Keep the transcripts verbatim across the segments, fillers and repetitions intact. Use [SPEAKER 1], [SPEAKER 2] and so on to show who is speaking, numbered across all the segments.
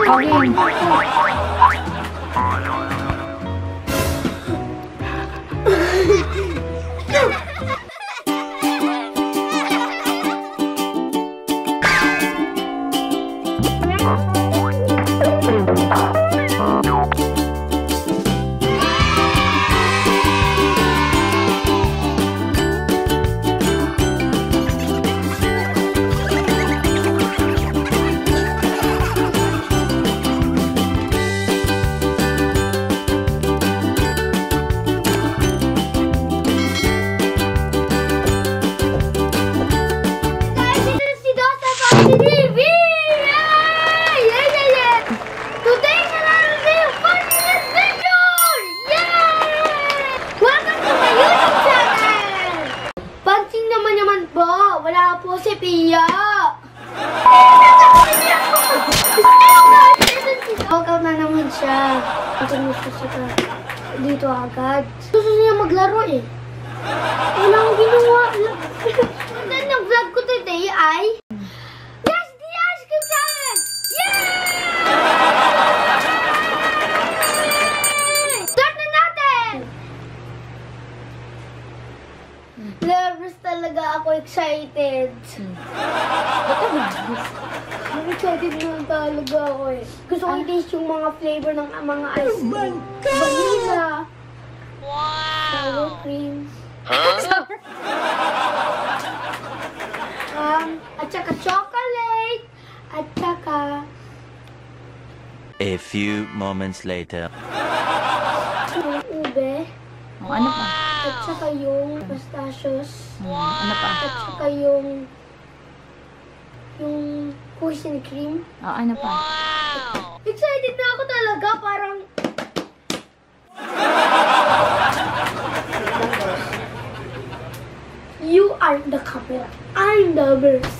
[SPEAKER 1] Kawin.
[SPEAKER 2] Wala po si Pia. Walkout na naman siya. Gusto siya dito agad. Gusto niya maglaro eh. Wala akong ginawa. And then, nag-vlog ko today ay Guys, the ice cream challenge! Yay! Start na natin! Nervous talaga ako, excited. I'm excited na talaga ako eh. Gusto ko i-taste yung mga flavor ng mga ice cream. Vanilla. Wow! Sour cream. Huh? um, at saka chocolate. At saka
[SPEAKER 3] a few moments later.
[SPEAKER 2] yung ube.
[SPEAKER 1] Oh, ano pa?
[SPEAKER 2] At saka yung pistachios.
[SPEAKER 1] Wow. Ano pa?
[SPEAKER 2] At saka yung yung cookies and cream.
[SPEAKER 1] Oh, ano pa?
[SPEAKER 2] Wow! Excited na ako talaga. Parang you are the camera. I'm the verse.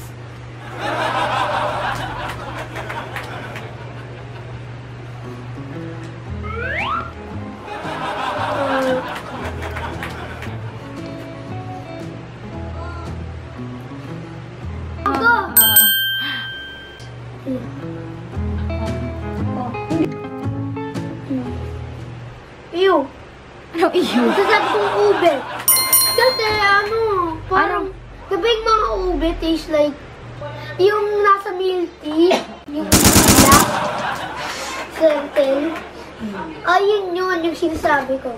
[SPEAKER 2] Ew.
[SPEAKER 1] Anong iyo?
[SPEAKER 2] Sasabi kong ube. Kasi ano, parang, diba yung mga ube taste like, yung nasa milk tea, yung black, certain. Ayun yun, yung sinasabi ko.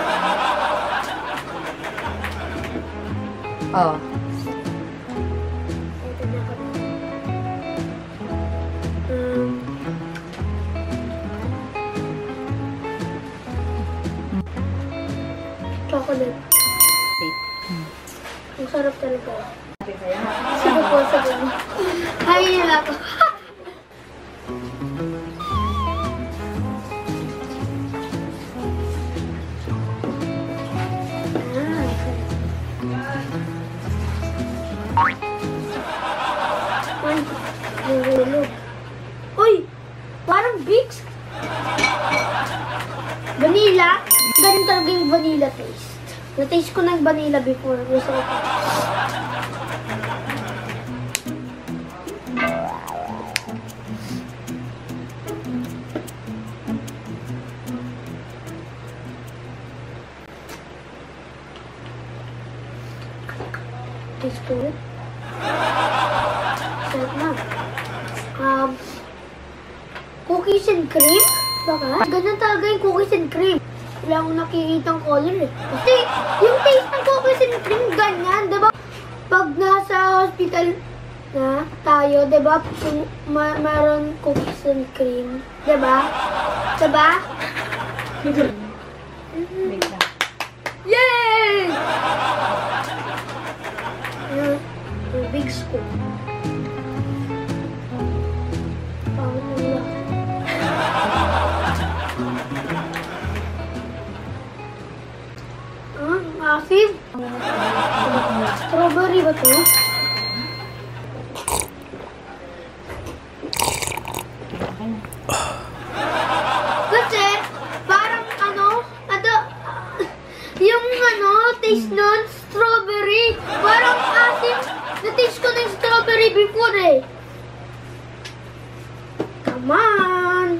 [SPEAKER 1] Oh.
[SPEAKER 2] Um, chocolate. Ang sarap talaga. Sige po, sabi mo. Hayin nila ako. Ay, nahulog. Uy! Parang Vicks. Vanilla. Ganun talaga yung vanilla taste. Na-taste ko ng vanilla before. Gusto ko pa. Taste ko rin. Sarap na. Um, cookies and cream? Baka? Ganun talaga yung cookies and cream. Wala akong nakikitang color eh. Kasi yung taste ng cookies and cream ganyan, diba? Pag nasa hospital na tayo, diba? Yung ma maroon cookies and cream. Diba? Diba? Yay! Yung, yung big scoop. Pangit na nila. Ah, asim. Strawberry ba ito? Kasi, parang ano, ano, yung ano, taste nun, strawberry. Parang asim. Na-taste ko ng strawberry before eh. Come on!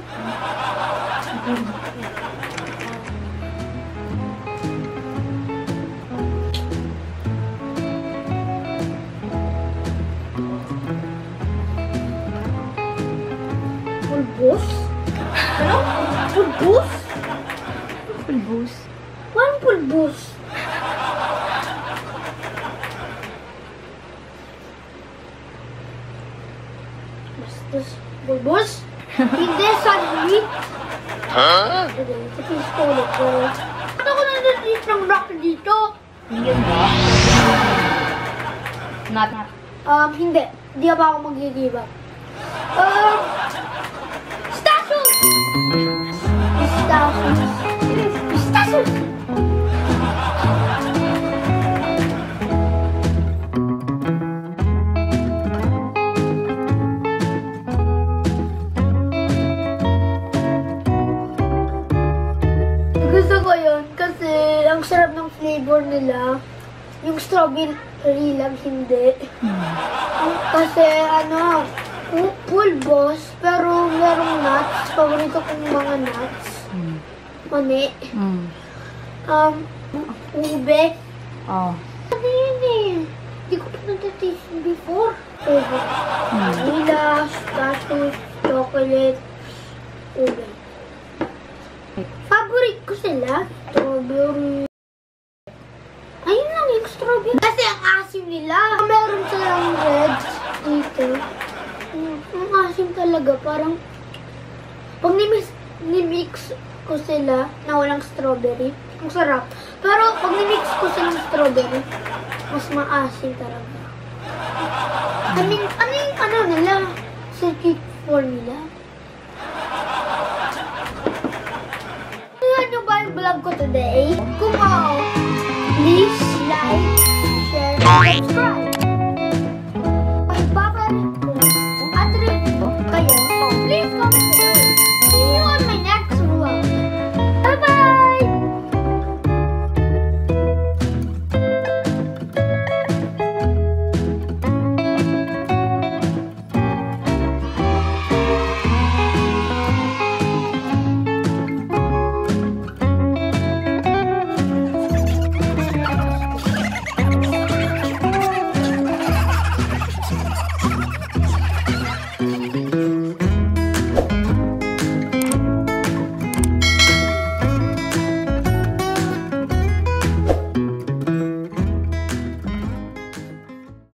[SPEAKER 2] Pulbos? Ano? Pulbos?
[SPEAKER 1] Pulbus.
[SPEAKER 2] Paano pulbos? Bastos. Pulbos? Hindi, sandwich. Ha? Hindi, sa pisto ulit ko. Ano ko nandit ng rock dito?
[SPEAKER 1] Yun ba? Not.
[SPEAKER 2] Um, hindi. Hindi pa ako mag-give up. Um, Pistachios! Pistachios. Pistachios! Gusto ko yun kasi ang sarap ng flavor nila. Yung strawberry lang hindi. Kasi ano, pu- pulbos, pero merong nuts. Paborito kong mga nuts.
[SPEAKER 1] Mm.
[SPEAKER 2] Mani.
[SPEAKER 1] Mm.
[SPEAKER 2] Um, ube.
[SPEAKER 1] Oh.
[SPEAKER 2] Ano yun eh? Hindi ko pa nataste before. Ube. Vanilla, pistachios, chocolate, ube. Favorite ko sila. Strawberry. Ayun lang yung strawberry. Kasi ang asim nila. Meron silang reds dito. Mm, ang asim talaga. Parang pag nimix, nimix ko sila na walang strawberry, ang sarap. Pero pag nimix ko silang strawberry, mas maasim talaga. I mean, ano yung ano nila? Circuit formula. Ano ba yung vlog ko today? Kung oo, please like, share, and subscribe.